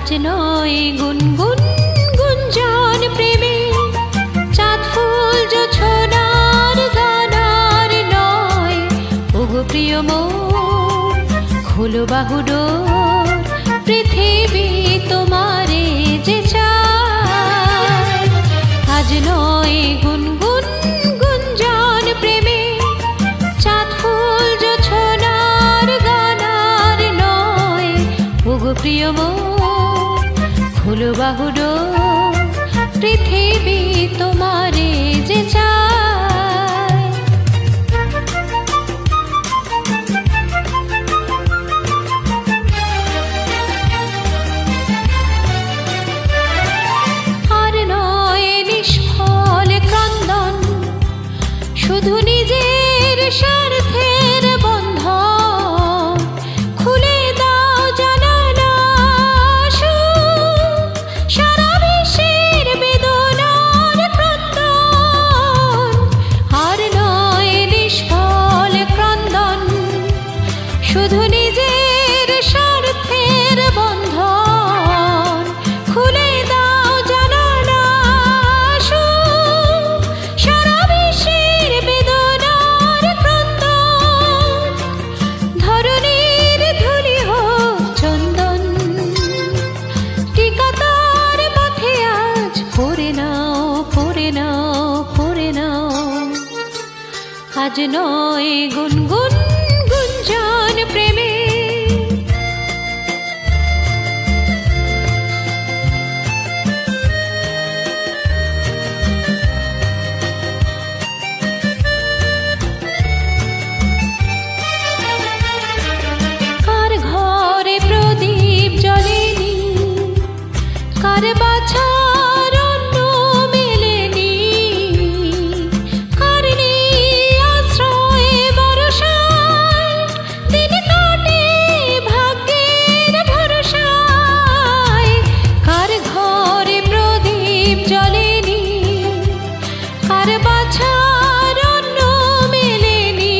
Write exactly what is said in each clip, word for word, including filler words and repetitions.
আজ নয় গুনগুন গুঞ্জন প্রেমে চাঁদ ফুল জোছনার গানার নয়। ওগো প্রিয় মোর খোলো বাহুডোর, পৃথিবী তোমারে যে চায়। আজ নয় গুনগুন গুঞ্জন প্রেমে চাঁদ ফুল জোছনার গানার নয়। ওগো প্রিয় মোর খোলো বাহুডোর, পৃথিবী তোমারে যে চায়। আর নয় নিষ্ফল ক্রন্দন, শুধু নিজের স্বার্থের বন্ধন। খুলে দাও জানালা সারা বিশ্বের বেদনার ক্রন্দন। আর নয় নিষ্ফল ক্রন্দন, শুধু নিজের স্বার্থের বন্ধন। খুলে দাও জানালা সারা বিশ্বের বেদনার ক্রন্দন। ধরণীর ধুলি হোক চন্দন, টিকা তার পথে আজ পড়ে নাও পড়ে নাও পড়ে নাও। আজ নয় গুনগুন গুঞ্জন প্রেমে কার ঘরে প্রদীপ জ্বলেনি, কার বাছার অন্ন মেলেনি, কার নেই আশ্রয়ে ভরসায়, দিন কাটে ভাগ্যের ভরসায়। কার ঘরে প্রদীপ জ্বলেনি, কার বাছার অন্ন মেলেনি,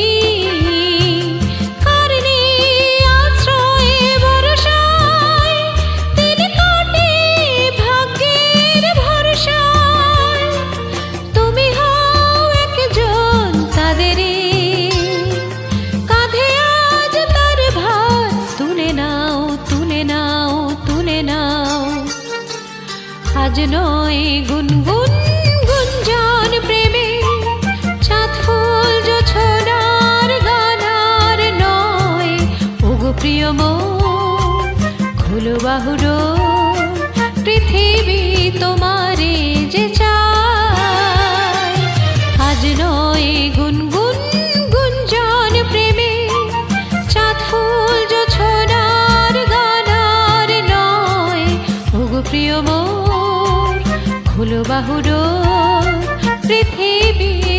কার নেই আশ্রয়ে ভরসায়, দিন কাটে ভাগ্যের ভরসায়। তুমি হও একজন তাদেরই, কাঁধে আজ তার ভার তুলে নাও তুলে নাও তুলে নাও। আজ নয় গুনগুন গুঞ্জন প্রেমে চাঁদ ফুল জোছনার গানার নয়। ওগো প্রিয় মোর খোলো বাহুডোর, পৃথিবী তোমারে যে চায়। আজ নয় গুনগুন গুঞ্জন প্রেমে চাঁদ ফুল জোছনার গানার নয়। ওগো প্রিয় মোর খোলো বাহুডোর, পৃথিবী